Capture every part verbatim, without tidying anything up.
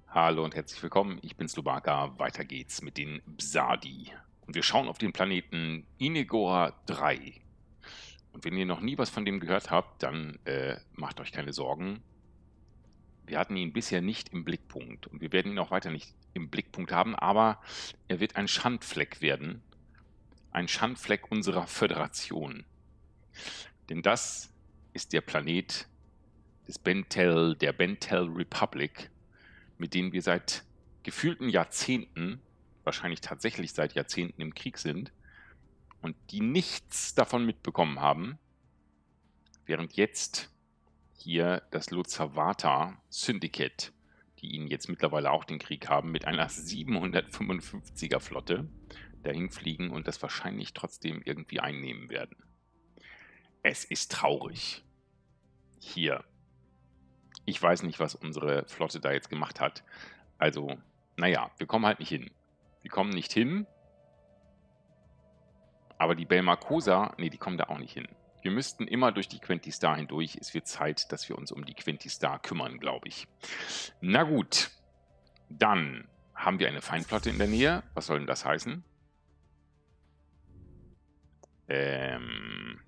Hallo und herzlich willkommen, ich bin Slobaka, weiter geht's mit den Psadi. Und wir schauen auf den Planeten Inigora drei. Und wenn ihr noch nie was von dem gehört habt, dann äh, macht euch keine Sorgen. Wir hatten ihn bisher nicht im Blickpunkt und wir werden ihn auch weiter nicht im Blickpunkt haben, aber er wird ein Schandfleck werden. Ein Schandfleck unserer Föderation. Denn das ist der Planet des Bentel, der Bentel Republic, mit denen wir seit gefühlten Jahrzehnten, wahrscheinlich tatsächlich seit Jahrzehnten im Krieg sind und die nichts davon mitbekommen haben, während jetzt hier das Lotzavata Syndicate, die ihnen jetzt mittlerweile auch den Krieg haben, mit einer siebenhundertfünfundfünfziger Flotte dahin fliegen und das wahrscheinlich trotzdem irgendwie einnehmen werden. Es ist traurig. Hier. Ich weiß nicht, was unsere Flotte da jetzt gemacht hat. Also, naja, wir kommen halt nicht hin. Wir kommen nicht hin. Aber die Belmacosa, nee, die kommen da auch nicht hin. Wir müssten immer durch die Quentistar hindurch. Es wird Zeit, dass wir uns um die Quentistar kümmern, glaube ich. Na gut. Dann haben wir eine Feindflotte in der Nähe. Was soll denn das heißen? Ähm...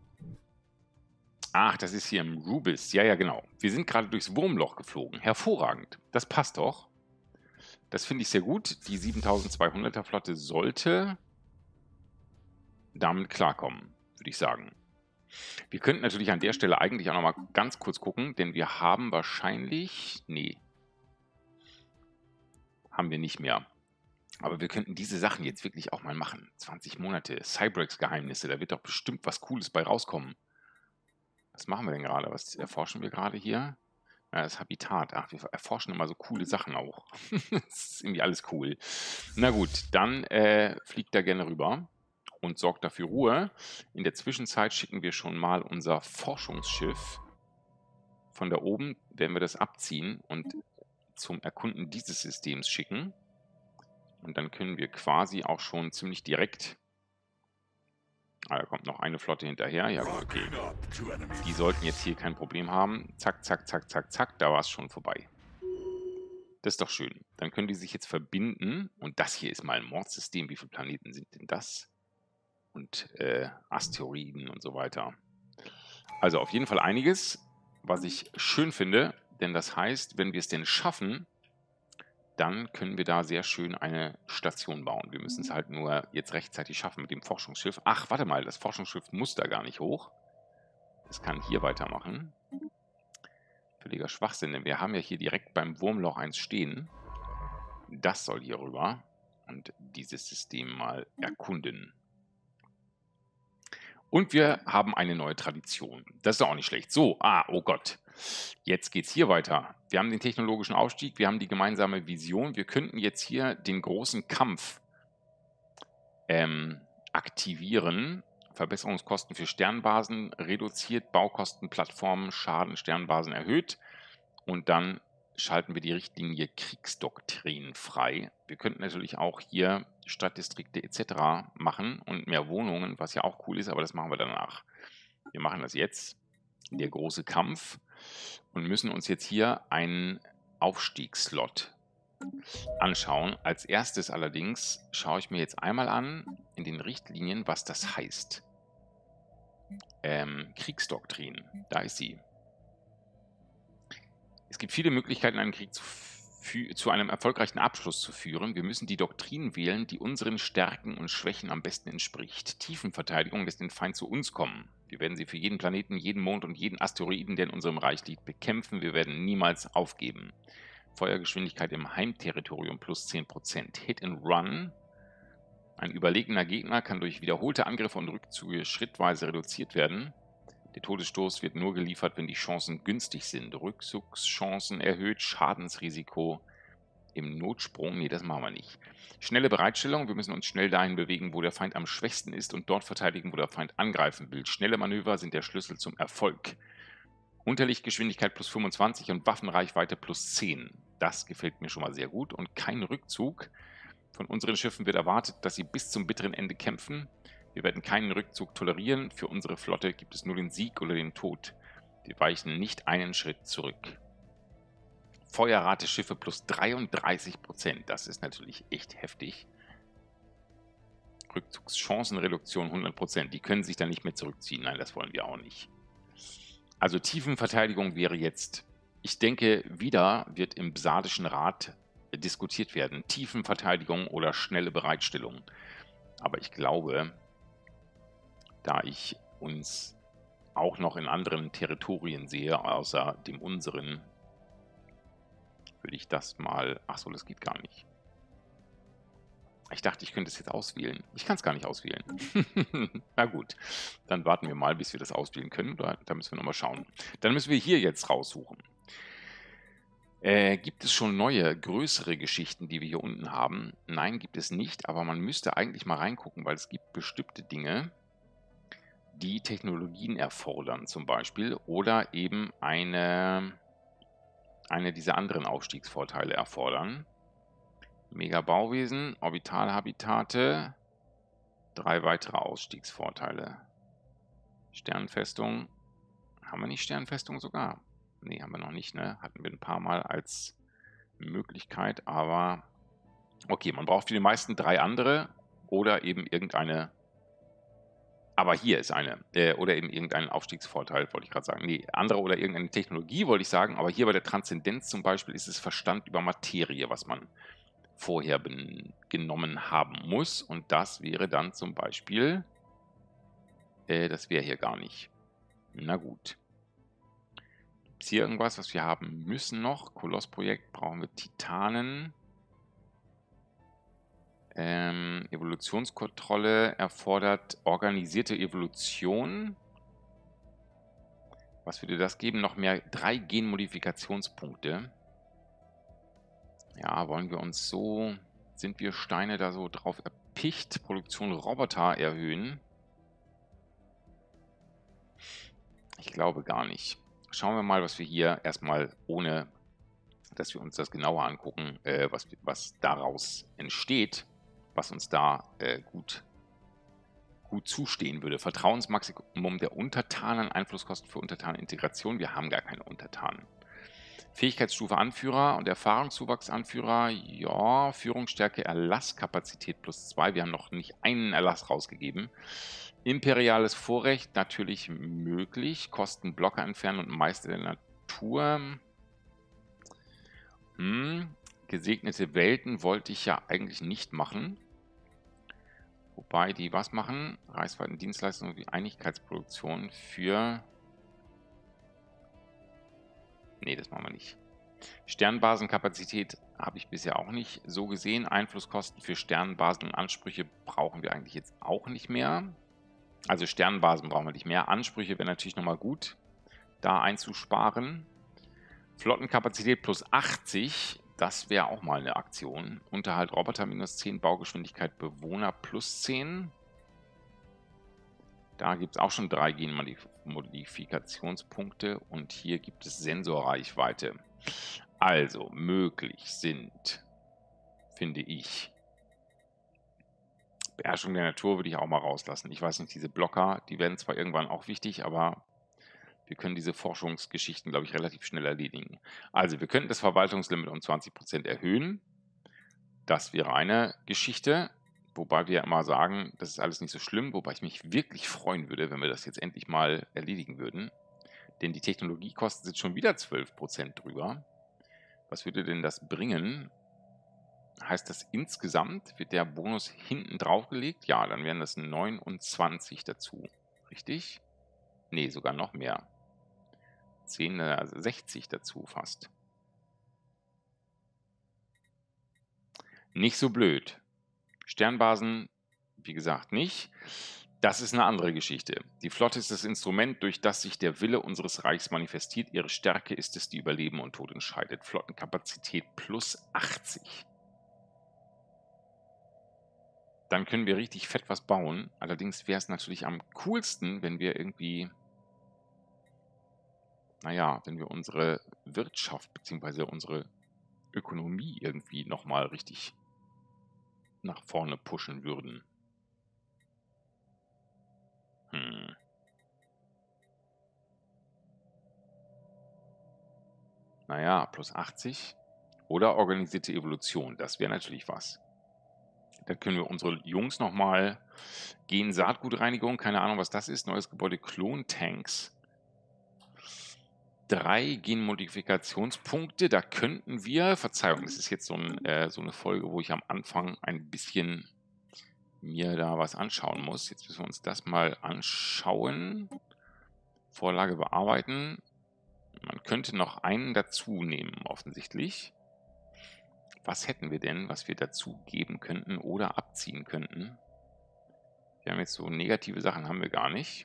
Ach, das ist hier im Rubis. Ja, ja, genau. Wir sind gerade durchs Wurmloch geflogen. Hervorragend. Das passt doch. Das finde ich sehr gut. Die siebentausendzweihunderter Flotte sollte damit klarkommen, würde ich sagen. Wir könnten natürlich an der Stelle eigentlich auch nochmal ganz kurz gucken, denn wir haben wahrscheinlich... Nee. Haben wir nicht mehr. Aber wir könnten diese Sachen jetzt wirklich auch mal machen. zwanzig Monate, Cybrex-Geheimnisse, da wird doch bestimmt was Cooles bei rauskommen. Was machen wir denn gerade? Was erforschen wir gerade hier? Ja, das Habitat. Ach, wir erforschen immer so coole Sachen auch. Das ist irgendwie alles cool. Na gut, dann äh, fliegt er gerne rüber und sorgt dafür Ruhe. In der Zwischenzeit schicken wir schon mal unser Forschungsschiff. Von da oben werden wir das abziehen und zum Erkunden dieses Systems schicken. Und dann können wir quasi auch schon ziemlich direkt... Ah, da kommt noch eine Flotte hinterher. Ja, gut, okay. Die sollten jetzt hier kein Problem haben. Zack, zack, zack, zack, zack. Da war es schon vorbei. Das ist doch schön. Dann können die sich jetzt verbinden. Und das hier ist mal ein Mordsystem. Wie viele Planeten sind denn das? Und äh, Asteroiden und so weiter. Also auf jeden Fall einiges, was ich schön finde. Denn das heißt, wenn wir es denn schaffen, dann können wir da sehr schön eine Station bauen. Wir müssen es halt nur jetzt rechtzeitig schaffen mit dem Forschungsschiff. Ach, warte mal, das Forschungsschiff muss da gar nicht hoch. Das kann hier weitermachen. Völliger Schwachsinn, denn wir haben ja hier direkt beim Wurmloch eins stehen. Das soll hier rüber und dieses System mal erkunden. Und wir haben eine neue Tradition. Das ist doch auch nicht schlecht. So, ah, oh Gott. Jetzt geht's hier weiter. Wir haben den technologischen Aufstieg, wir haben die gemeinsame Vision. Wir könnten jetzt hier den großen Kampf ähm, aktivieren. Verbesserungskosten für Sternbasen reduziert, Baukosten, Plattformen, Schaden, Sternbasen erhöht. Und dann schalten wir die Richtlinie Kriegsdoktrin frei. Wir könnten natürlich auch hier Stadtdistrikte et cetera machen und mehr Wohnungen, was ja auch cool ist, aber das machen wir danach. Wir machen das jetzt, der große Kampf, und müssen uns jetzt hier einen Aufstiegsslot anschauen. Als erstes allerdings schaue ich mir jetzt einmal an in den Richtlinien, was das heißt. Ähm, Kriegsdoktrin, da ist sie. Es gibt viele Möglichkeiten, einen Krieg zu, zu einem erfolgreichen Abschluss zu führen. Wir müssen die Doktrin wählen, die unseren Stärken und Schwächen am besten entspricht. Tiefenverteidigung lässt den Feind zu uns kommen. Wir werden sie für jeden Planeten, jeden Mond und jeden Asteroiden, der in unserem Reich liegt, bekämpfen. Wir werden niemals aufgeben. Feuergeschwindigkeit im Heimterritorium plus zehn Prozent. Hit and Run. Ein überlegener Gegner kann durch wiederholte Angriffe und Rückzüge schrittweise reduziert werden. Der Todesstoß wird nur geliefert, wenn die Chancen günstig sind. Rückzugschancen erhöht, Schadensrisiko im Notsprung. Nee, das machen wir nicht. Schnelle Bereitstellung. Wir müssen uns schnell dahin bewegen, wo der Feind am schwächsten ist und dort verteidigen, wo der Feind angreifen will. Schnelle Manöver sind der Schlüssel zum Erfolg. Unterlichtgeschwindigkeit plus fünfundzwanzig und Waffenreichweite plus zehn. Das gefällt mir schon mal sehr gut. Und kein Rückzug. Von unseren Schiffen wird erwartet, dass sie bis zum bitteren Ende kämpfen. Wir werden keinen Rückzug tolerieren. Für unsere Flotte gibt es nur den Sieg oder den Tod. Wir weichen nicht einen Schritt zurück. Feuerrate Schiffe plus dreiunddreißig Prozent. Das ist natürlich echt heftig. Rückzugschancenreduktion hundert Prozent. Die können sich dann nicht mehr zurückziehen. Nein, das wollen wir auch nicht. Also Tiefenverteidigung wäre jetzt, ich denke, wieder wird im Sardischen Rat diskutiert werden. Tiefenverteidigung oder schnelle Bereitstellung. Aber ich glaube, da ich uns auch noch in anderen Territorien sehe, außer dem unseren, würde ich das mal... Achso, das geht gar nicht. Ich dachte, ich könnte es jetzt auswählen. Ich kann es gar nicht auswählen. Na gut, dann warten wir mal, bis wir das auswählen können. Da, da müssen wir nochmal schauen. Dann müssen wir hier jetzt raussuchen. Äh, gibt es schon neue, größere Geschichten, die wir hier unten haben? Nein, gibt es nicht, aber man müsste eigentlich mal reingucken, weil es gibt bestimmte Dinge, die Technologien erfordern zum Beispiel oder eben eine, eine dieser anderen Aufstiegsvorteile erfordern. Mega-Bauwesen, Orbitalhabitate, drei weitere Ausstiegsvorteile. Sternenfestung, haben wir nicht Sternenfestung sogar? Ne, haben wir noch nicht, ne? Hatten wir ein paar Mal als Möglichkeit, aber okay, man braucht für die meisten drei andere oder eben irgendeine, aber hier ist eine, äh, oder eben irgendeinen Aufstiegsvorteil, wollte ich gerade sagen. Nee, andere oder irgendeine Technologie, wollte ich sagen, aber hier bei der Transzendenz zum Beispiel ist es Verstand über Materie, was man vorher genommen haben muss. Und das wäre dann zum Beispiel, äh, das wäre hier gar nicht. Na gut. Gibt es hier irgendwas, was wir haben müssen noch? Kolossprojekt brauchen wir Titanen. Ähm, Evolutionskontrolle erfordert organisierte Evolution. Was würde das geben? Noch mehr drei Genmodifikationspunkte. Ja, wollen wir uns so, sind wir Steine da so drauf erpicht? Produktion Roboter erhöhen? Ich glaube gar nicht. Schauen wir mal, was wir hier erstmal, ohne dass wir uns das genauer angucken, äh, was, was daraus entsteht, was uns da äh, gut, gut zustehen würde. Vertrauensmaximum der Untertanen, Einflusskosten für Untertanenintegration. Wir haben gar keine Untertanen. Fähigkeitsstufe Anführer und Erfahrungszuwachs Anführer. Ja, Führungsstärke, Erlasskapazität plus zwei. Wir haben noch nicht einen Erlass rausgegeben. Imperiales Vorrecht natürlich möglich. Kosten Blocker entfernen und Meister der Natur. Hm. Gesegnete Welten wollte ich ja eigentlich nicht machen. Wobei die was machen? Reichsweiten Dienstleistungen wie Einigkeitsproduktion für... Nee, das machen wir nicht. Sternbasenkapazität habe ich bisher auch nicht so gesehen. Einflusskosten für Sternbasen und Ansprüche brauchen wir eigentlich jetzt auch nicht mehr. Also Sternbasen brauchen wir nicht mehr. Ansprüche wäre natürlich nochmal gut, da einzusparen. Flottenkapazität plus achtzig, das wäre auch mal eine Aktion. Unterhalt Roboter minus zehn, Baugeschwindigkeit Bewohner plus zehn. Da gibt es auch schon drei Genmodifikationspunkte und hier gibt es Sensorreichweite. Also möglich sind, finde ich, Beherrschung der Natur würde ich auch mal rauslassen. Ich weiß nicht, diese Blocker, die werden zwar irgendwann auch wichtig, aber wir können diese Forschungsgeschichten, glaube ich, relativ schnell erledigen. Also wir könnten das Verwaltungslimit um zwanzig Prozent erhöhen. Das wäre eine Geschichte. Wobei wir ja immer sagen, das ist alles nicht so schlimm, wobei ich mich wirklich freuen würde, wenn wir das jetzt endlich mal erledigen würden. Denn die Technologiekosten sind schon wieder zwölf Prozent drüber. Was würde denn das bringen? Heißt das insgesamt, wird der Bonus hinten drauf gelegt? Ja, dann wären das neunundzwanzig dazu. Richtig? Nee, sogar noch mehr. zehn, also sechzig dazu fast. Nicht so blöd. Sternbasen, wie gesagt, nicht. Das ist eine andere Geschichte. Die Flotte ist das Instrument, durch das sich der Wille unseres Reichs manifestiert. Ihre Stärke ist es, die über Leben und Tod entscheidet. Flottenkapazität plus achtzig. Dann können wir richtig fett was bauen. Allerdings wäre es natürlich am coolsten, wenn wir irgendwie, naja, wenn wir unsere Wirtschaft bzw. unsere Ökonomie irgendwie nochmal richtig nach vorne pushen würden. Hm. Naja, plus achtzig. Oder organisierte Evolution. Das wäre natürlich was. Da können wir unsere Jungs nochmal gehen. Saatgutreinigung, keine Ahnung, was das ist. Neues Gebäude, Klontanks. Drei Genmodifikationspunkte. Da könnten wir, Verzeihung, das ist jetzt so, ein, äh, so eine Folge, wo ich am Anfang ein bisschen mir da was anschauen muss. Jetzt müssen wir uns das mal anschauen. Vorlage bearbeiten. Man könnte noch einen dazu nehmen, offensichtlich. Was hätten wir denn, was wir dazu geben könnten oder abziehen könnten? Wir haben jetzt so negative Sachen, haben wir gar nicht.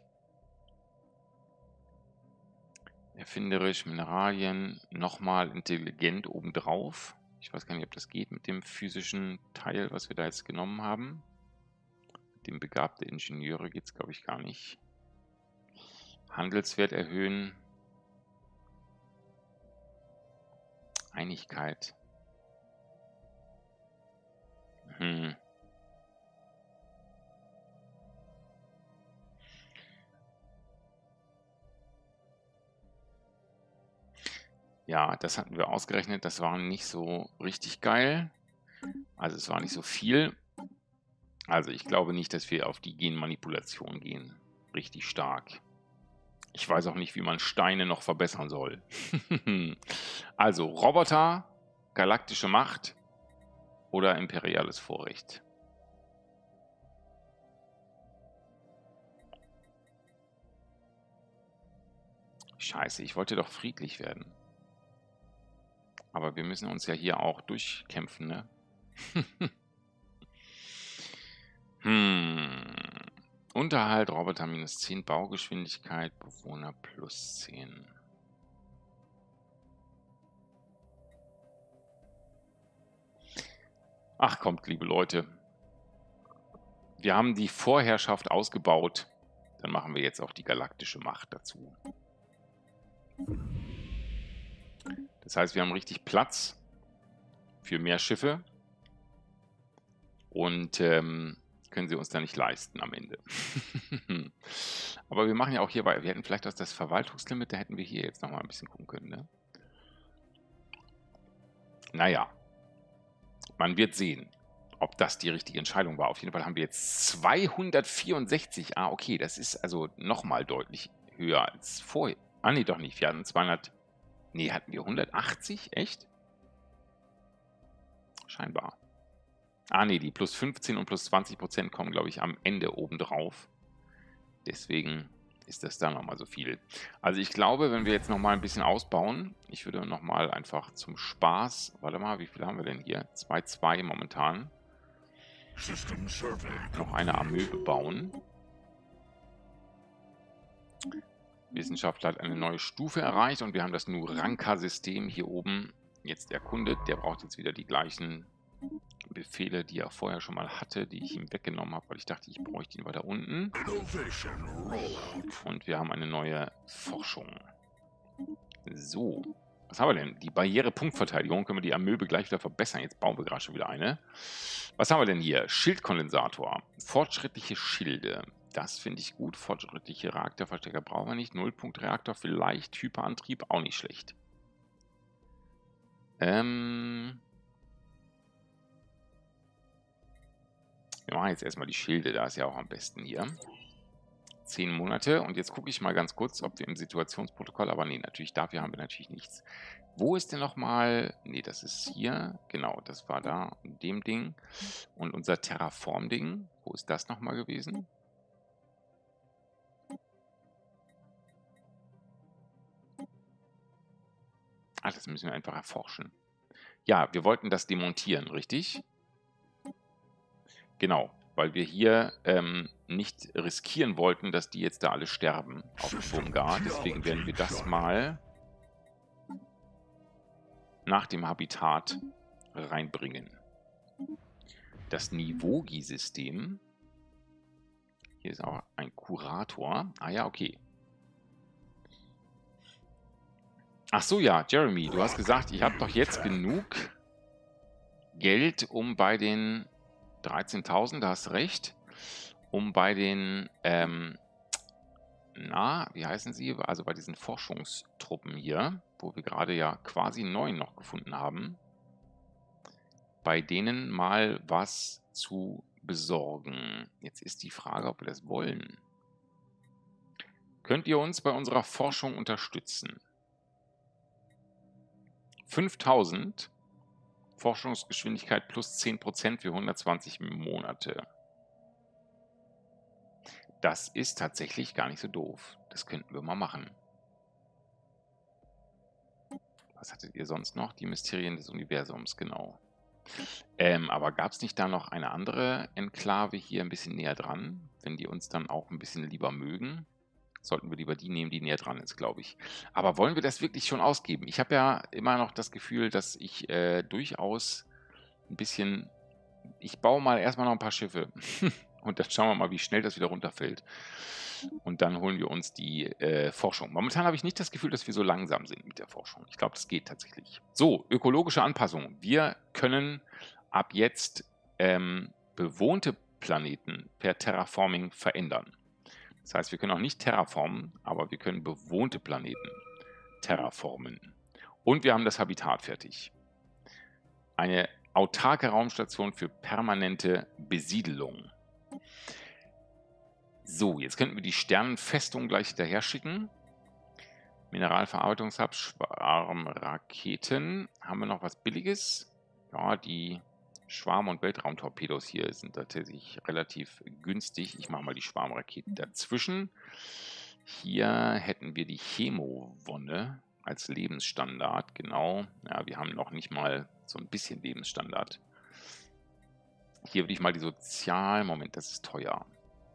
Erfinderisch, Mineralien, nochmal intelligent obendrauf. Ich weiß gar nicht, ob das geht mit dem physischen Teil, was wir da jetzt genommen haben. Mit dem begabte Ingenieure geht es, glaube ich, gar nicht. Handelswert erhöhen. Einigkeit. Hm. Ja, das hatten wir ausgerechnet. Das war nicht so richtig geil. Also es war nicht so viel. Also ich glaube nicht, dass wir auf die Genmanipulation gehen. Richtig stark. Ich weiß auch nicht, wie man Steine noch verbessern soll. Also Roboter, galaktische Macht oder imperiales Vorrecht. Scheiße, ich wollte doch friedlich werden. Aber wir müssen uns ja hier auch durchkämpfen, ne? hm. Unterhalt, Roboter minus zehn, Baugeschwindigkeit, Bewohner plus zehn. Ach kommt, liebe Leute. Wir haben die Vorherrschaft ausgebaut. Dann machen wir jetzt auch die galaktische Macht dazu. Das heißt, wir haben richtig Platz für mehr Schiffe. Und ähm, können sie uns da nicht leisten am Ende. Aber wir machen ja auch hierbei, wir hätten vielleicht das Verwaltungslimit, da hätten wir hier jetzt nochmal ein bisschen gucken können, ne? Naja, man wird sehen, ob das die richtige Entscheidung war. Auf jeden Fall haben wir jetzt zweihundertvierundsechzig. Ah, okay, das ist also nochmal deutlich höher als vorher. Ah, nee, doch nicht. Wir hatten zweihundert. Nee, hatten wir hundertachtzig? Echt? Scheinbar. Ah, nee, die plus fünfzehn und plus zwanzig Prozent kommen, glaube ich, am Ende obendrauf. Deswegen ist das da nochmal so viel. Also ich glaube, wenn wir jetzt nochmal ein bisschen ausbauen, ich würde nochmal einfach zum Spaß, warte mal, wie viel haben wir denn hier? zwei Komma zwei momentan. Noch eine Amöbe bauen. Wissenschaftler hat eine neue Stufe erreicht und wir haben das Nuranka-System hier oben jetzt erkundet. Der braucht jetzt wieder die gleichen Befehle, die er vorher schon mal hatte, die ich ihm weggenommen habe, weil ich dachte, ich bräuchte ihn weiter unten. Und wir haben eine neue Forschung. So, was haben wir denn? Die Barriere-Punktverteidigung können wir die Amöbe gleich wieder verbessern. Jetzt bauen wir gerade schon wieder eine. Was haben wir denn hier? Schildkondensator. Fortschrittliche Schilde. Das finde ich gut. Fortschrittliche Reaktorverstärker brauchen wir nicht. Nullpunkt-Reaktor vielleicht. Hyperantrieb auch nicht schlecht. Ähm... Wir machen jetzt erstmal die Schilde, da ist ja auch am besten hier. Zehn Monate und jetzt gucke ich mal ganz kurz, ob wir im Situationsprotokoll, aber nee, natürlich dafür haben wir natürlich nichts. Wo ist denn nochmal, nee, das ist hier, genau, das war da, in dem Ding. Und unser Terraform-Ding, wo ist das nochmal gewesen? Ah, das müssen wir einfach erforschen. Ja, wir wollten das demontieren, richtig? Genau, weil wir hier ähm, nicht riskieren wollten, dass die jetzt da alle sterben auf Bumgar. Deswegen werden wir das mal nach dem Habitat reinbringen. Das Nivogi-System. Hier ist auch ein Kurator. Ah ja, okay. Ach so, ja, Jeremy, du hast gesagt, ich habe doch jetzt genug Geld, um bei den dreizehntausend, da hast du recht, um bei den, ähm, na, wie heißen sie? Also bei diesen Forschungstruppen hier, wo wir gerade ja quasi einen neuen noch gefunden haben, bei denen mal was zu besorgen. Jetzt ist die Frage, ob wir das wollen. Könnt ihr uns bei unserer Forschung unterstützen? fünftausend Forschungsgeschwindigkeit plus zehn Prozent für hundertzwanzig Monate. Das ist tatsächlich gar nicht so doof. Das könnten wir mal machen. Was hattet ihr sonst noch? Die Mysterien des Universums, genau. Ähm, aber gab es nicht da noch eine andere Enklave hier ein bisschen näher dran? Wenn die uns dann auch ein bisschen lieber mögen, sollten wir lieber die nehmen, die näher dran ist, glaube ich. Aber wollen wir das wirklich schon ausgeben? Ich habe ja immer noch das Gefühl, dass ich äh, durchaus ein bisschen... Ich baue mal erstmal noch ein paar Schiffe. Und dann schauen wir mal, wie schnell das wieder runterfällt. Und dann holen wir uns die äh, Forschung. Momentan habe ich nicht das Gefühl, dass wir so langsam sind mit der Forschung. Ich glaube, das geht tatsächlich. So, ökologische Anpassung. Wir können ab jetzt ähm, bewohnte Planeten per Terraforming verändern. Das heißt, wir können auch nicht terraformen, aber wir können bewohnte Planeten terraformen. Und wir haben das Habitat fertig. Eine autarke Raumstation für permanente Besiedelung. So, jetzt könnten wir die Sternenfestung gleich hinterher schicken. Mineralverarbeitungshub, Schwarmraketen. Haben wir noch was Billiges? Ja, die Schwarm- und Weltraumtorpedos hier sind tatsächlich relativ günstig. Ich mache mal die Schwarmraketen dazwischen. Hier hätten wir die Chemowonne als Lebensstandard, genau. Ja, wir haben noch nicht mal so ein bisschen Lebensstandard. Hier würde ich mal die Sozial... Moment, das ist teuer.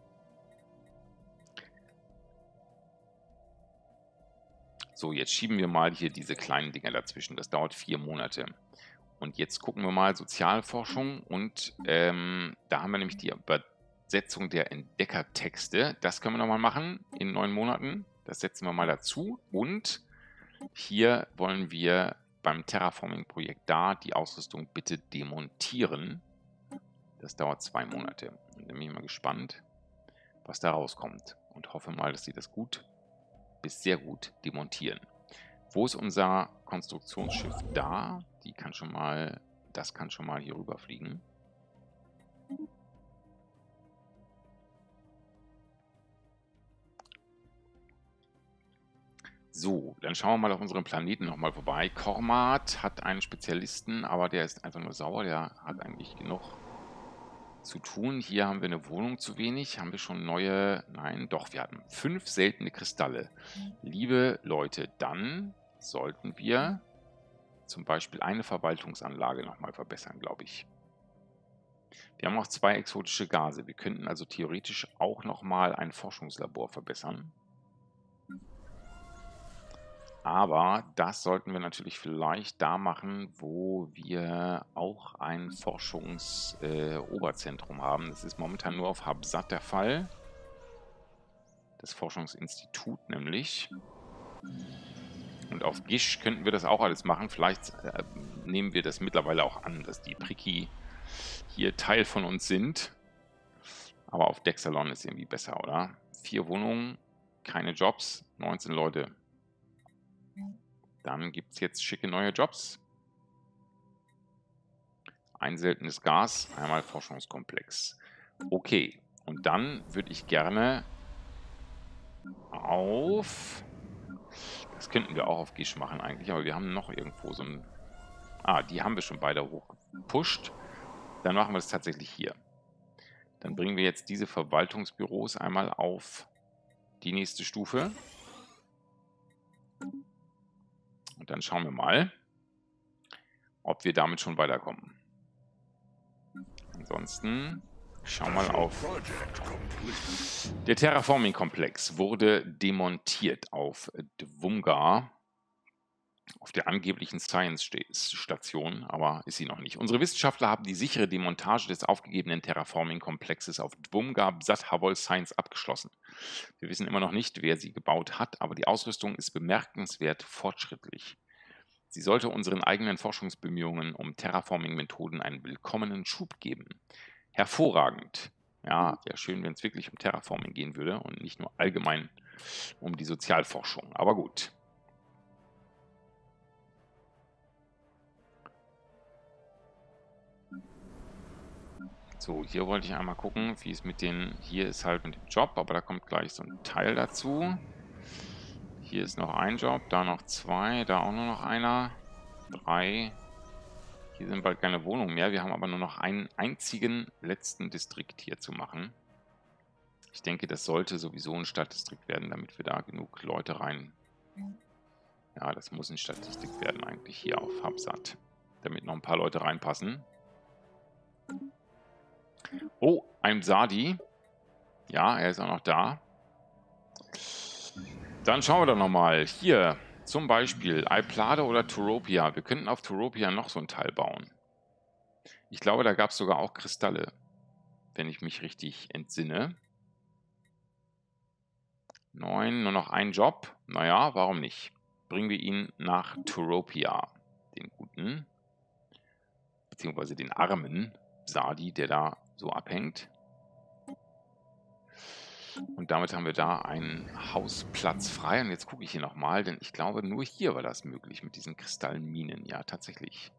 So, jetzt schieben wir mal hier diese kleinen Dinger dazwischen. Das dauert vier Monate. Und jetzt gucken wir mal Sozialforschung. Und ähm, da haben wir nämlich die Übersetzung der Entdeckertexte. Das können wir nochmal machen in neun Monaten. Das setzen wir mal dazu. Und hier wollen wir beim Terraforming-Projekt da die Ausrüstung bitte demontieren. Das dauert zwei Monate. Und da bin ich mal gespannt, was da rauskommt. Und hoffe mal, dass sie das gut bis sehr gut demontieren. Wo ist unser Konstruktionsschiff? Da. Die kann schon mal, das kann schon mal hier rüberfliegen. So, dann schauen wir mal auf unserem Planeten nochmal vorbei. Kormat hat einen Spezialisten, aber der ist einfach nur sauer. Der hat eigentlich genug zu tun. Hier haben wir eine Wohnung zu wenig. Haben wir schon neue... Nein, doch, wir hatten fünf seltene Kristalle. Liebe Leute, dann sollten wir zum Beispiel eine Verwaltungsanlage nochmal verbessern, glaube ich. Wir haben auch zwei exotische Gase. Wir könnten also theoretisch auch nochmal ein Forschungslabor verbessern. Aber das sollten wir natürlich vielleicht da machen, wo wir auch ein Forschungsoberzentrum äh, haben. Das ist momentan nur auf Habsat der Fall. Das Forschungsinstitut nämlich. Und auf Gish könnten wir das auch alles machen. Vielleicht äh, nehmen wir das mittlerweile auch an, dass die Priki hier Teil von uns sind. Aber auf Dexalon ist irgendwie besser, oder? Vier Wohnungen, keine Jobs, neunzehn Leute. Dann gibt es jetzt schicke neue Jobs. Ein seltenes Gas, einmal Forschungskomplex. Okay, und dann würde ich gerne auf... Das könnten wir auch auf Gish machen eigentlich, aber wir haben noch irgendwo so ein... Ah, die haben wir schon beide hochgepusht. Dann machen wir das tatsächlich hier. Dann bringen wir jetzt diese Verwaltungsbüros einmal auf die nächste Stufe. Und dann schauen wir mal, ob wir damit schon weiterkommen. Ansonsten schauen wir mal auf. Der Terraforming-Komplex wurde demontiert auf Dwumgar, auf der angeblichen Science-Station, aber ist sie noch nicht. Unsere Wissenschaftler haben die sichere Demontage des aufgegebenen Terraforming-Komplexes auf Dwumgar Bsat Havol Science abgeschlossen. Wir wissen immer noch nicht, wer sie gebaut hat, aber die Ausrüstung ist bemerkenswert fortschrittlich. Sie sollte unseren eigenen Forschungsbemühungen um Terraforming-Methoden einen willkommenen Schub geben. Hervorragend. Ja, wäre schön, wenn es wirklich um Terraforming gehen würde und nicht nur allgemein um die Sozialforschung. Aber gut. So, hier wollte ich einmal gucken, wie es mit den... Hier ist halt mit dem Job, aber da kommt gleich so ein Teil dazu. Hier ist noch ein Job, da noch zwei, da auch nur noch einer. Drei. Hier sind bald keine Wohnungen mehr. Wir haben aber nur noch einen einzigen letzten Distrikt hier zu machen. Ich denke, das sollte sowieso ein Stadtdistrikt werden, damit wir da genug Leute rein... Ja, das muss ein Stadtdistrikt werden eigentlich hier auf Habsat. Damit noch ein paar Leute reinpassen. Oh, ein Sadi. Ja, er ist auch noch da. Dann schauen wir doch nochmal. Hier, zum Beispiel Alplade oder Turopia. Wir könnten auf Turopia noch so ein Teil bauen. Ich glaube, da gab es sogar auch Kristalle, wenn ich mich richtig entsinne. Neun, nur noch ein Job. Naja, warum nicht? Bringen wir ihn nach Turopia, den guten, beziehungsweise den armen Sadi, der da so abhängt. Und damit haben wir da einen Hausplatz frei. Und jetzt gucke ich hier nochmal, denn ich glaube, nur hier war das möglich mit diesen Kristallminen. Ja, tatsächlich.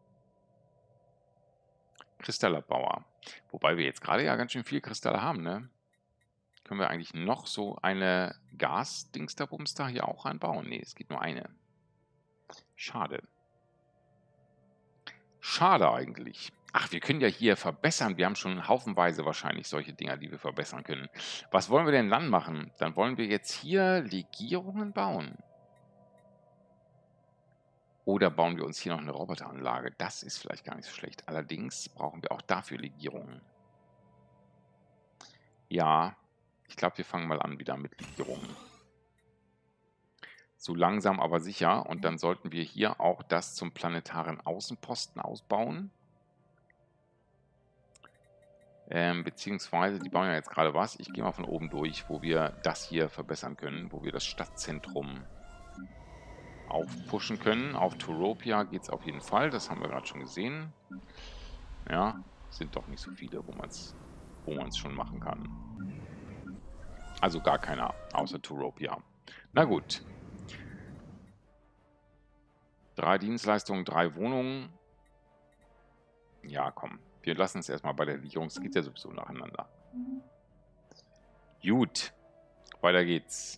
Kristallabbauer. Wobei wir jetzt gerade ja ganz schön viel Kristalle haben, ne? Können wir eigentlich noch so eine Gas-Dingsterbumster hier auch reinbauen? Ne, es geht nur eine. Schade. Schade eigentlich. Ach, wir können ja hier verbessern. Wir haben schon haufenweise wahrscheinlich solche Dinger, die wir verbessern können. Was wollen wir denn dann machen? Dann wollen wir jetzt hier Legierungen bauen. Oder bauen wir uns hier noch eine Roboteranlage. Das ist vielleicht gar nicht so schlecht. Allerdings brauchen wir auch dafür Legierungen. Ja, ich glaube, wir fangen mal an wieder mit Legierungen. So langsam aber sicher. Und dann sollten wir hier auch das zum planetaren Außenposten ausbauen. Ähm, beziehungsweise, die bauen ja jetzt gerade was. Ich gehe mal von oben durch, wo wir das hier verbessern können, wo wir das Stadtzentrum aufpushen können. Auf Turopia geht es auf jeden Fall, das haben wir gerade schon gesehen. Ja, sind doch nicht so viele, wo man es wo man's schon machen kann. Also gar keiner, außer Turopia. Na gut. Drei Dienstleistungen, drei Wohnungen. Ja, komm. Wir lassen es erstmal bei der Legierung. Es geht ja sowieso nacheinander. Gut. Weiter geht's.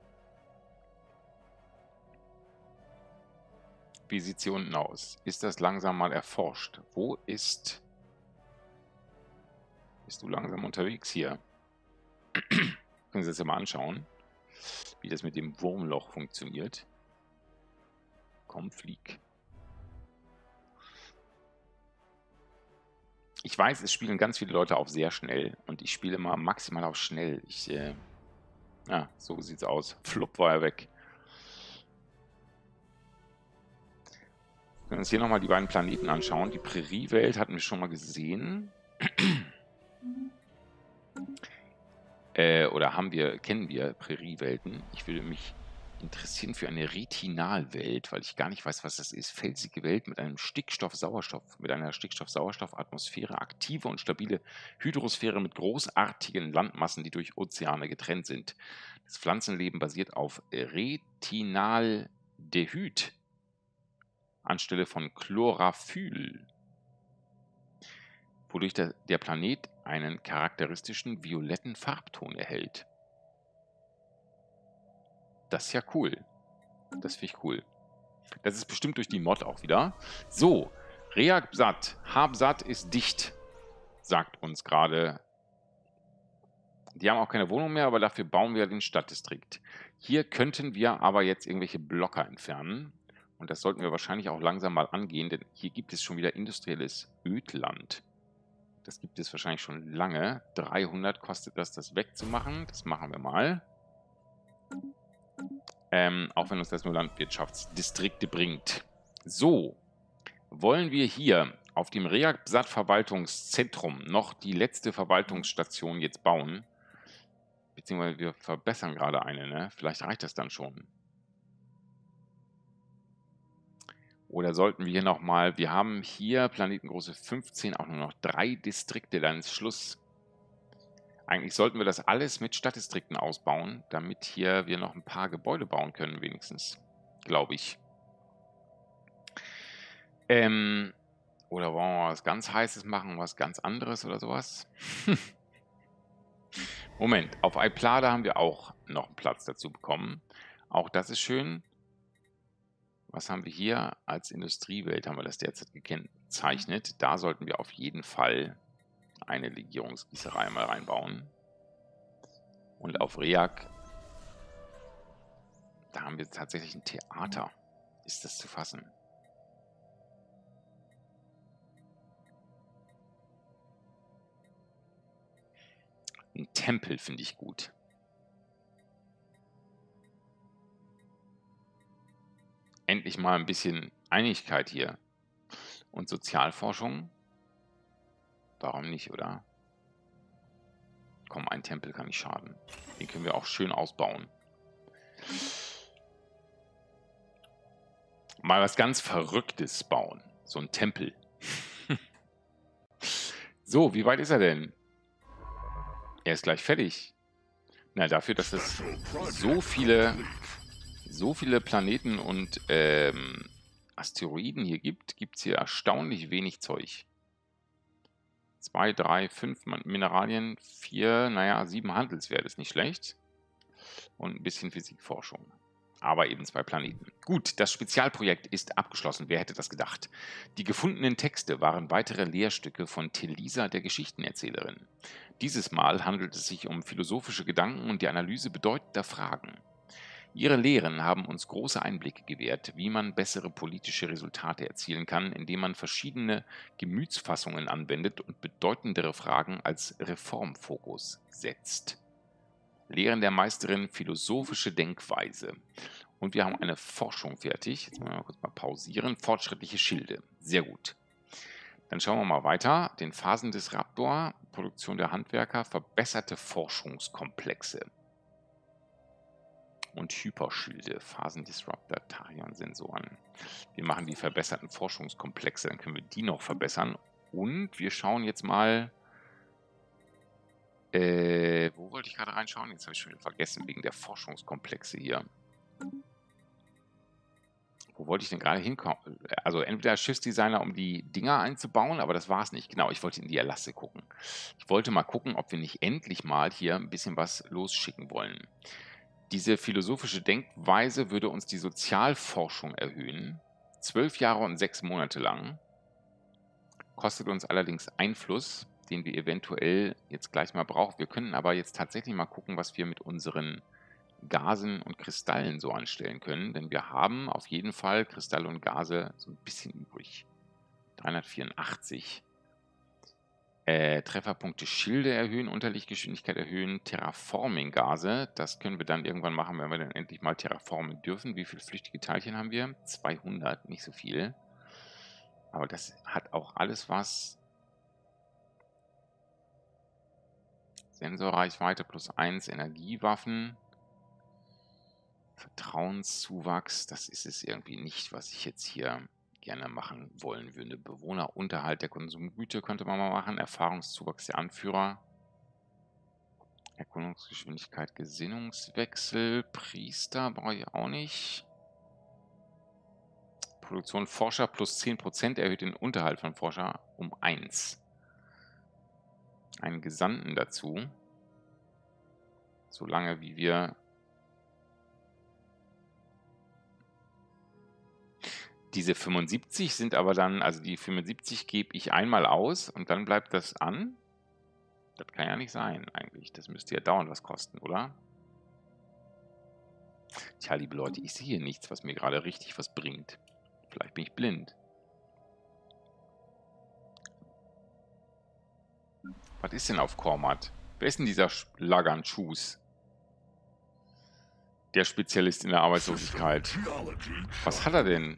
Wie sieht es hier unten aus? Ist das langsam mal erforscht? Wo ist... Bist du langsam unterwegs hier? Können Sie das ja mal anschauen, wie das mit dem Wurmloch funktioniert. Komm, flieg. Ich weiß, es spielen ganz viele Leute auf sehr schnell und ich spiele mal maximal auf schnell. Ich, äh, ja, so sieht's aus. Flupp war er weg. Wir können uns hier nochmal die beiden Planeten anschauen. Die Präriewelt hatten wir schon mal gesehen. äh, oder haben wir, kennen wir Präriewelten. Ich würde mich interessieren für eine Retinalwelt, weil ich gar nicht weiß, was das ist. Felsige Welt mit einem Stickstoff-Sauerstoff, mit einer Stickstoff-Sauerstoff-Atmosphäre, aktive und stabile Hydrosphäre mit großartigen Landmassen, die durch Ozeane getrennt sind. Das Pflanzenleben basiert auf Retinaldehyd anstelle von Chlorophyll, wodurch der, der Planet einen charakteristischen violetten Farbton erhält. Das ist ja cool. Das finde ich cool. Das ist bestimmt durch die Mod auch wieder. So, Rehabsat. Habsat ist dicht, sagt uns gerade. Die haben auch keine Wohnung mehr, aber dafür bauen wir den Stadtdistrikt. Hier könnten wir aber jetzt irgendwelche Blocker entfernen. Und das sollten wir wahrscheinlich auch langsam mal angehen, denn hier gibt es schon wieder industrielles Ödland. Das gibt es wahrscheinlich schon lange. dreihundert kostet das, das wegzumachen. Das machen wir mal. Ähm, auch wenn uns das nur Landwirtschaftsdistrikte bringt. So, wollen wir hier auf dem Rehabsat-Verwaltungszentrum noch die letzte Verwaltungsstation jetzt bauen? Beziehungsweise wir verbessern gerade eine, ne? Vielleicht reicht das dann schon. Oder sollten wir hier nochmal, wir haben hier Planetengröße fünfzehn, auch nur noch drei Distrikte, dann ist Schluss. Eigentlich sollten wir das alles mit Stadtdistrikten ausbauen, damit hier wir noch ein paar Gebäude bauen können, wenigstens. Glaube ich. Ähm, Oder wollen wir was ganz Heißes machen, was ganz anderes oder sowas? Moment, auf iPlada haben wir auch noch einen Platz dazu bekommen. Auch das ist schön. Was haben wir hier? Als Industriewelt haben wir das derzeit gekennzeichnet. Da sollten wir auf jeden Fall eine Legierungsgießerei mal reinbauen. Und auf Reak, da haben wir tatsächlich ein Theater. Ist das zu fassen? Ein Tempel finde ich gut. Endlich mal ein bisschen Einigkeit hier. Und Sozialforschung? Warum nicht, oder? Komm, ein Tempel kann nicht schaden. Den können wir auch schön ausbauen. Mal was ganz Verrücktes bauen. So ein Tempel. So, wie weit ist er denn? Er ist gleich fertig. Na, dafür, dass es so viele, so viele Planeten und ähm, Asteroiden hier gibt, gibt es hier erstaunlich wenig Zeug. Zwei, drei, fünf Mineralien, vier, naja, sieben Handelswert ist nicht schlecht. Und ein bisschen Physikforschung. Aber eben zwei Planeten. Gut, das Spezialprojekt ist abgeschlossen. Wer hätte das gedacht? Die gefundenen Texte waren weitere Lehrstücke von Telisa, der Geschichtenerzählerin. Dieses Mal handelt es sich um philosophische Gedanken und die Analyse bedeutender Fragen. Ihre Lehren haben uns große Einblicke gewährt, wie man bessere politische Resultate erzielen kann, indem man verschiedene Gemütsfassungen anwendet und bedeutendere Fragen als Reformfokus setzt. Lehren der Meisterin philosophische Denkweise. Und wir haben eine Forschung fertig. Jetzt wollen wir mal kurz mal pausieren. Fortschrittliche Schilde. Sehr gut. Dann schauen wir mal weiter. Den Phasendisruptor, Produktion der Handwerker, verbesserte Forschungskomplexe. Und Hyperschilde, Phasendisruptor, Tachyon-Sensoren. Wir machen die verbesserten Forschungskomplexe, dann können wir die noch verbessern. Und wir schauen jetzt mal... Äh, wo wollte ich gerade reinschauen? Jetzt habe ich schon wieder vergessen, wegen der Forschungskomplexe hier. Wo wollte ich denn gerade hinkommen? Also entweder Schiffsdesigner, um die Dinger einzubauen, aber das war es nicht. Genau, ich wollte in die Erlasse gucken. Ich wollte mal gucken, ob wir nicht endlich mal hier ein bisschen was losschicken wollen. Diese philosophische Denkweise würde uns die Sozialforschung erhöhen. Zwölf Jahre und sechs Monate lang. Kostet uns allerdings Einfluss, den wir eventuell jetzt gleich mal brauchen. Wir können aber jetzt tatsächlich mal gucken, was wir mit unseren Gasen und Kristallen so anstellen können, denn wir haben auf jeden Fall Kristalle und Gase so ein bisschen übrig. dreihundertvierundachtzig. Äh, Trefferpunkte Schilde erhöhen, Unterlichtgeschwindigkeit erhöhen, Terraforming-Gase, das können wir dann irgendwann machen, wenn wir dann endlich mal terraformen dürfen. Wie viele flüchtige Teilchen haben wir? zweihundert, nicht so viel. Aber das hat auch alles was... Sensorreichweite plus eins, Energiewaffen, Vertrauenszuwachs, das ist es irgendwie nicht, was ich jetzt hier gerne machen wollen würde. Bewohnerunterhalt der Konsumgüter könnte man mal machen, Erfahrungszuwachs der Anführer, Erkundungsgeschwindigkeit, Gesinnungswechsel, Priester brauche ich auch nicht. Produktion Forscher plus zehn Prozent erhöht den Unterhalt von Forscher um eins. Einen Gesandten dazu. Solange wie wir diese fünfundsiebzig sind aber dann, also die fünfundsiebzig gebe ich einmal aus und dann bleibt das an. Das kann ja nicht sein eigentlich. Das müsste ja dauernd was kosten, oder? Tja, liebe Leute, ich sehe nichts, was mir gerade richtig was bringt. Vielleicht bin ich blind. Was ist denn auf Kormat? Wer ist denn dieser Lagan Chus? Der Spezialist in der Arbeitslosigkeit. Was hat er denn?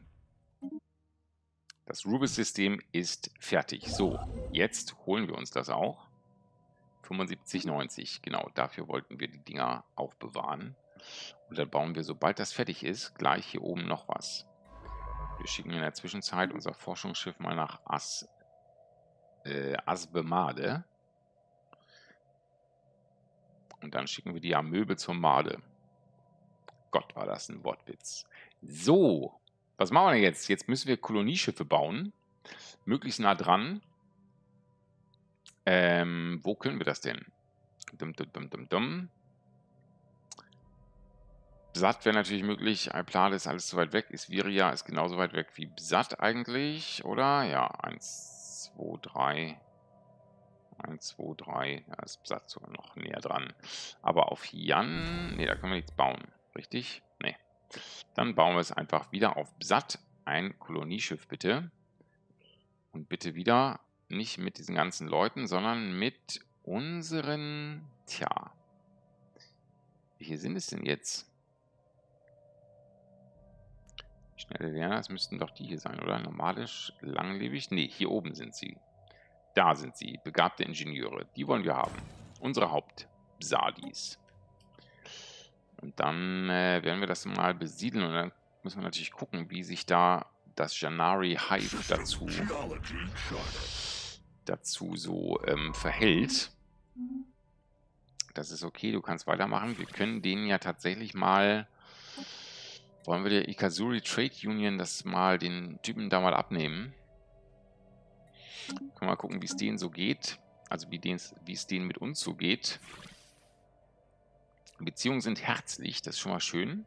Das Rubis-System ist fertig. So, jetzt holen wir uns das auch. fünfundsiebzig neunzig, genau, dafür wollten wir die Dinger aufbewahren. Und dann bauen wir, sobald das fertig ist, gleich hier oben noch was. Wir schicken in der Zwischenzeit unser Forschungsschiff mal nach As, äh, Asbemade. Und dann schicken wir die Amöbe zur Made. Gott, war das ein Wortwitz. So, was machen wir denn jetzt? Jetzt müssen wir Kolonieschiffe bauen. Möglichst nah dran. Ähm, wo können wir das denn? Dum, dum, dum, dum, dum. Bsat wäre natürlich möglich. Alplade ist alles zu weit weg. Isviria ist genauso weit weg wie Bsat eigentlich, oder? Ja, eins, zwei, drei. eins, zwei, drei. Da ist Bsat sogar noch näher dran. Aber auf Jan, ne, da können wir nichts bauen. Richtig? Ne. Dann bauen wir es einfach wieder auf Bsat. Ein Kolonieschiff bitte. Und bitte wieder nicht mit diesen ganzen Leuten, sondern mit unseren... Tja. Welche sind es denn jetzt? Schnelle Lerner, das müssten doch die hier sein, oder? Nomadisch, langlebig? Ne, hier oben sind sie. Da sind sie. Begabte Ingenieure. Die wollen wir haben. Unsere Haupt-Bsadis. Und dann äh, werden wir das mal besiedeln. Und dann müssen wir natürlich gucken, wie sich da das Janari Hive dazu, dazu so ähm, verhält. Das ist okay, du kannst weitermachen. Wir können denen ja tatsächlich mal... Wollen wir der Ikazuri Trade Union das mal, den Typen da mal abnehmen? Können wir mal gucken, wie es denen so geht. Also wie es denen mit uns so geht. Beziehungen sind herzlich, das ist schon mal schön.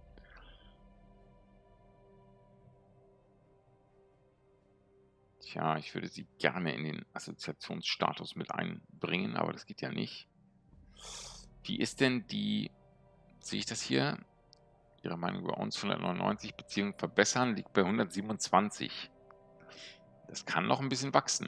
Tja, ich würde sie gerne in den Assoziationsstatus mit einbringen, aber das geht ja nicht. Wie ist denn die, sehe ich das hier? Ihre Meinung über uns, hundertneunundneunzig, Beziehungen verbessern, liegt bei hundertsiebenundzwanzig. Das kann noch ein bisschen wachsen.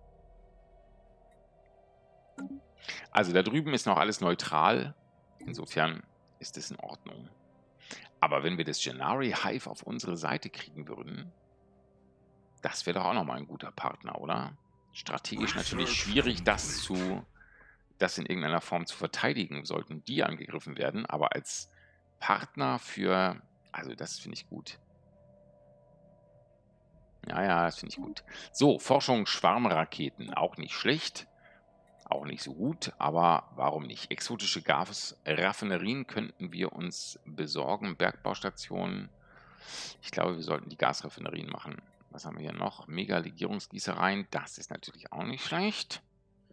Also da drüben ist noch alles neutral. Insofern ist es in Ordnung. Aber wenn wir das Janari Hive auf unsere Seite kriegen würden, das wäre doch auch nochmal ein guter Partner, oder? Strategisch natürlich schwierig, das zu, das in irgendeiner Form zu verteidigen, sollten die angegriffen werden. Aber als Partner für, also das finde ich gut. Ja, ja, das finde ich gut. So, Forschung Schwarmraketen, auch nicht schlecht. Auch nicht so gut, aber warum nicht? Exotische Gasraffinerien könnten wir uns besorgen. Bergbaustationen. Ich glaube, wir sollten die Gasraffinerien machen. Was haben wir hier noch? Mega-Legierungsgießereien. Das ist natürlich auch nicht schlecht.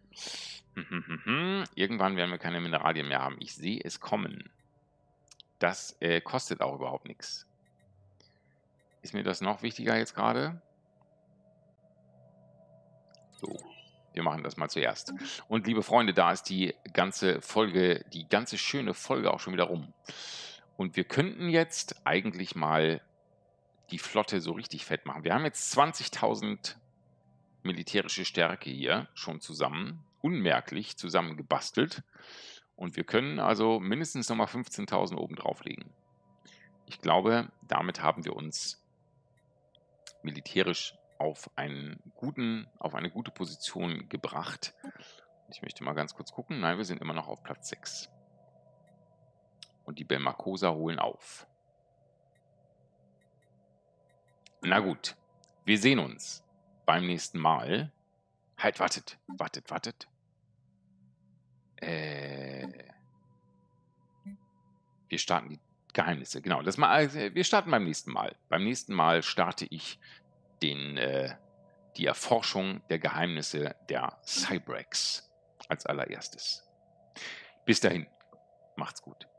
Irgendwann werden wir keine Mineralien mehr haben. Ich sehe es kommen. Das äh, kostet auch überhaupt nichts. Ist mir das noch wichtiger jetzt gerade? So. Wir machen das mal zuerst. Und liebe Freunde, da ist die ganze Folge, die ganze schöne Folge auch schon wieder rum. Und wir könnten jetzt eigentlich mal die Flotte so richtig fett machen. Wir haben jetzt zwanzigtausend militärische Stärke hier schon zusammen, unmerklich zusammengebastelt. Und wir können also mindestens nochmal fünfzehntausend oben drauflegen. Ich glaube, damit haben wir uns militärisch auf einen guten, auf eine gute Position gebracht. Ich möchte mal ganz kurz gucken. Nein, wir sind immer noch auf Platz sechs. Und die Belmacosa holen auf. Na gut, wir sehen uns beim nächsten Mal. Halt, wartet, wartet, wartet. Äh, wir starten die Geheimnisse. Genau, das mal, also wir starten beim nächsten Mal. Beim nächsten Mal starte ich den, äh, die Erforschung der Geheimnisse der Cybrex als allererstes. Bis dahin, macht's gut.